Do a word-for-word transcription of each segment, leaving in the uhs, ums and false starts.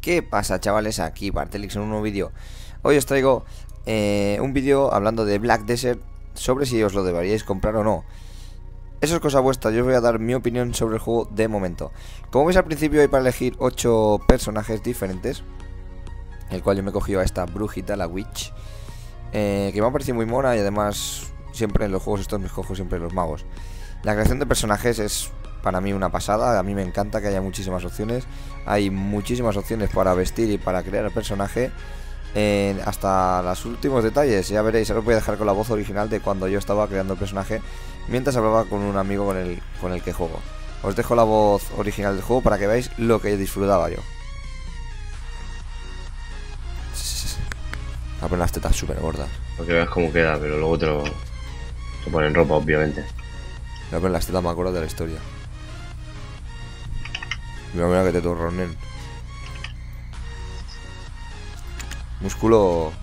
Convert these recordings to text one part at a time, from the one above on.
¿Qué pasa, chavales? Aquí Bartelix en un nuevo vídeo. Hoy os traigo eh, un vídeo hablando de Black Desert, sobre si os lo deberíais comprar o no. Eso es cosa vuestra, yo os voy a dar mi opinión sobre el juego de momento. Como veis al principio hay para elegir ocho personajes diferentes, el cual yo me he cogido a esta brujita, la Witch, eh, que me ha parecido muy mona y además siempre en los juegos estos me cojo siempre los magos. La creación de personajes es para mí una pasada, a mí me encanta que haya muchísimas opciones. Hay muchísimas opciones para vestir y para crear el personaje, eh, hasta los últimos detalles. Ya veréis, ahora os voy a dejar con la voz original de cuando yo estaba creando el personaje, mientras hablaba con un amigo con el, con el que juego. Os dejo la voz original del juego para que veáis lo que disfrutaba yo. A poner las tetas súper gordas. Para que veas cómo queda, pero luego te lo te ponen ropa, obviamente. Voy a poner las tetas más gordas de la historia. Mira, mira que te torronen. Músculo.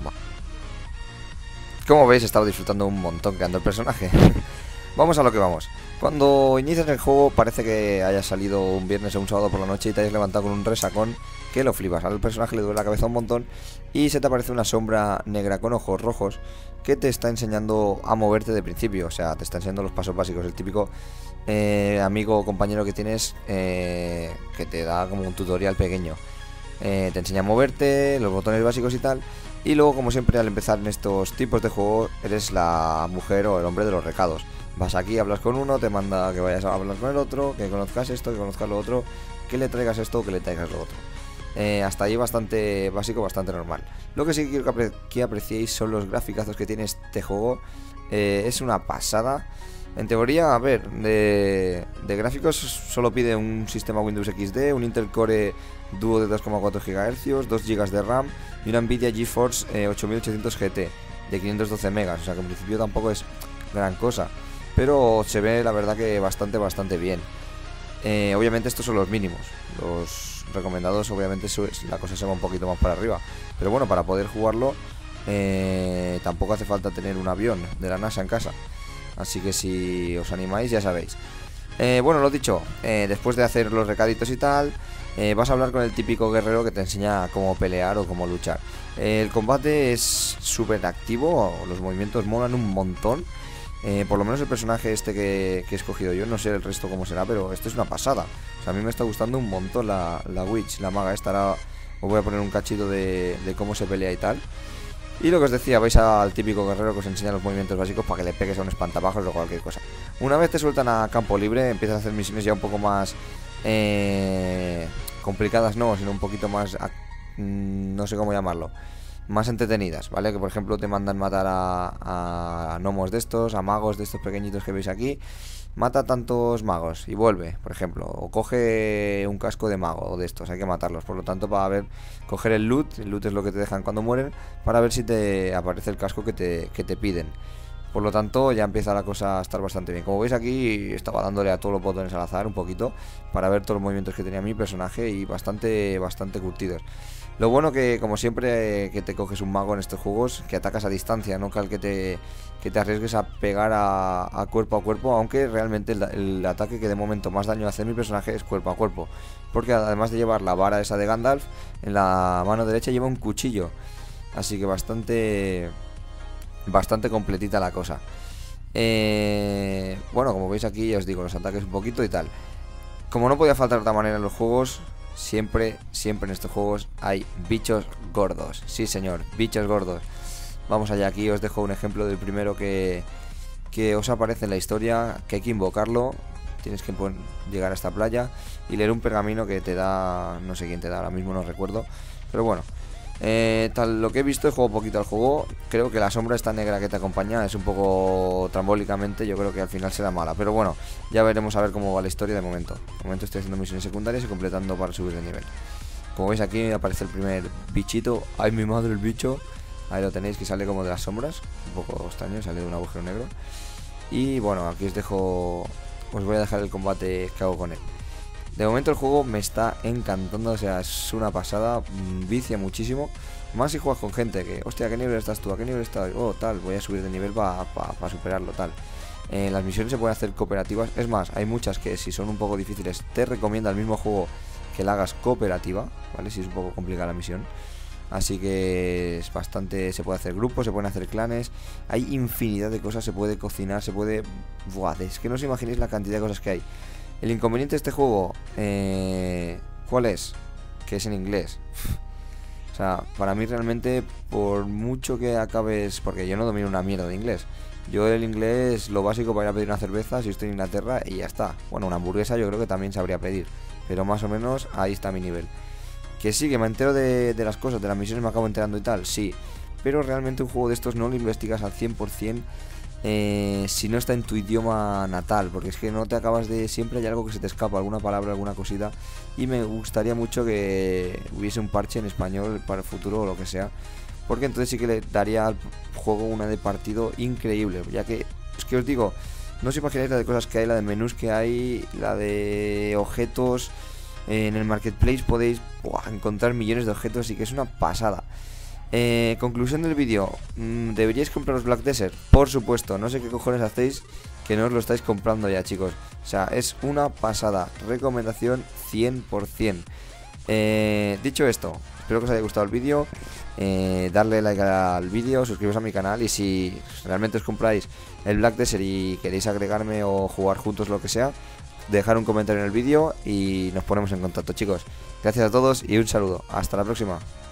Como veis, he estado disfrutando un montón creando el personaje. Vamos a lo que vamos. Cuando inicias el juego parece que haya salido un viernes o un sábado por la noche y te hayas levantado con un resacón que lo flipas. Al personaje le duele la cabeza un montón y se te aparece una sombra negra con ojos rojos que te está enseñando a moverte de principio. O sea, te está enseñando los pasos básicos. El típico eh, amigo o compañero que tienes, eh, que te da como un tutorial pequeño. Eh, te enseña a moverte, los botones básicos y tal. Y luego, como siempre, al empezar en estos tipos de juego, eres la mujer o el hombre de los recados. Vas aquí, hablas con uno, te manda que vayas a hablar con el otro, que conozcas esto, que conozcas lo otro, que le traigas esto o que le traigas lo otro. Eh, hasta ahí bastante básico, bastante normal. Lo que sí quiero que, apre que apreciéis son los graficazos que tiene este juego. Eh, es una pasada. En teoría, a ver, de, de gráficos solo pide un sistema Windows X D, un Intel Core Duo de dos coma cuatro gigahercios, dos gigas de RAM y una Nvidia GeForce eh, ocho mil ochocientos G T de quinientos doce megas. O sea que en principio tampoco es gran cosa, pero se ve la verdad que bastante, bastante bien. Eh, obviamente estos son los mínimos. Los recomendados, obviamente la cosa se va un poquito más para arriba. Pero bueno, para poder jugarlo eh, tampoco hace falta tener un avión de la NASA en casa. Así que si os animáis ya sabéis. eh, Bueno, lo dicho, eh, después de hacer los recaditos y tal, eh, vas a hablar con el típico guerrero que te enseña cómo pelear o cómo luchar. eh, El combate es súper activo, los movimientos molan un montón. Eh, por lo menos el personaje este que, que he escogido yo, no sé el resto cómo será, pero este es una pasada. O sea, a mí me está gustando un montón la, la Witch, la maga esta. Ahora os voy a poner un cachito de, de cómo se pelea y tal. Y lo que os decía, vais al típico guerrero que os enseña los movimientos básicos para que le pegues a un espantapájaros o cualquier cosa. Una vez te sueltan a campo libre, empiezas a hacer misiones ya un poco más eh, complicadas, no, sino un poquito más, no sé cómo llamarlo, más entretenidas, ¿vale? Que por ejemplo te mandan matar a, a gnomos de estos, a magos de estos pequeñitos que veis aquí. Mata tantos magos y vuelve, por ejemplo. O coge un casco de mago o de estos, hay que matarlos. Por lo tanto, para ver, coger el loot. El loot es lo que te dejan cuando mueren, para ver si te aparece el casco que te, que te piden. Por lo tanto, ya empieza la cosa a estar bastante bien. Como veis aquí, estaba dándole a todos los botones al azar un poquito, para ver todos los movimientos que tenía mi personaje, y bastante, bastante curtidos. Lo bueno que, como siempre, eh, que te coges un mago en estos juegos, que atacas a distancia, no que, que, te, que te arriesgues a pegar a, a cuerpo a cuerpo, aunque realmente el, el ataque que de momento más daño hace mi personaje es cuerpo a cuerpo. Porque además de llevar la vara esa de Gandalf, en la mano derecha lleva un cuchillo. Así que bastante, bastante completita la cosa. Eh, bueno, como veis aquí, ya os digo, los ataques un poquito y tal. Como no podía faltar de otra manera en los juegos, Siempre, siempre en estos juegos hay bichos gordos. Sí, señor, bichos gordos. Vamos allá, aquí os dejo un ejemplo del primero que, que os aparece en la historia, que hay que invocarlo. Tienes que llegar a esta playa y leer un pergamino que te da, no sé quién te da, ahora mismo no recuerdo. Pero bueno, eh, tal lo que he visto, he jugado poquito al juego. Creo que la sombra esta negra que te acompaña es un poco trambólicamente, yo creo que al final será mala. Pero bueno, ya veremos a ver cómo va la historia de momento. De momento estoy haciendo misiones secundarias y completando para subir de nivel. Como veis aquí aparece el primer bichito. ¡Ay, mi madre, el bicho! Ahí lo tenéis, que sale como de las sombras. Un poco extraño, sale de un agujero negro. Y bueno, aquí os dejo... Os voy a dejar el combate que hago con él. De momento el juego me está encantando, o sea, es una pasada, vicia muchísimo. Más si juegas con gente que, hostia, ¿a qué nivel estás tú? ¿A qué nivel estás? Oh, tal, voy a subir de nivel para pa, pa superarlo, tal. Eh, las misiones se pueden hacer cooperativas. Es más, hay muchas que si son un poco difíciles te recomienda el mismo juego que la hagas cooperativa, ¿vale? Si es un poco complicada la misión. Así que es bastante... Se puede hacer grupos, se pueden hacer clanes. Hay infinidad de cosas, se puede cocinar, se puede... Buah, es que no os imaginéis la cantidad de cosas que hay. El inconveniente de este juego... Eh... ¿Cuál es? Que es en inglés. O sea, para mí realmente, por mucho que acabes... Porque yo no domino una mierda de inglés. Yo el inglés, lo básico para ir a pedir una cerveza si estoy en Inglaterra y ya está. Bueno, una hamburguesa yo creo que también sabría pedir. Pero más o menos ahí está mi nivel. Que sí, que me entero de, de las cosas, de las misiones me acabo enterando y tal, sí. Pero realmente un juego de estos no lo investigas al cien por cien eh, si no está en tu idioma natal. Porque es que no te acabas de... Siempre hay algo que se te escapa, alguna palabra, alguna cosita. Y me gustaría mucho que hubiese un parche en español para el futuro o lo que sea. Porque entonces sí que le daría al juego una de partido increíble. Ya que, es que os digo, no os imagináis la de cosas que hay, la de menús que hay, la de objetos... En el marketplace podéis buah, encontrar millones de objetos y que es una pasada. eh, Conclusión del vídeo. ¿Deberíais compraros Black Desert? Por supuesto, no sé qué cojones hacéis que no os lo estáis comprando ya, chicos. O sea, es una pasada. Recomendación cien por cien. eh, Dicho esto, espero que os haya gustado el vídeo. eh, Darle like al vídeo, suscribiros a mi canal. Y si realmente os compráis el Black Desert y queréis agregarme o jugar juntos, lo que sea, dejar un comentario en el vídeo y nos ponemos en contacto, chicos. Gracias a todos y un saludo. Hasta la próxima.